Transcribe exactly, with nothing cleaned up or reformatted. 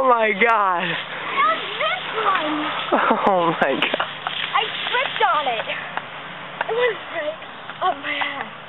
Oh my god. How's this one? Oh my god. I tripped on it. It went right up my ass.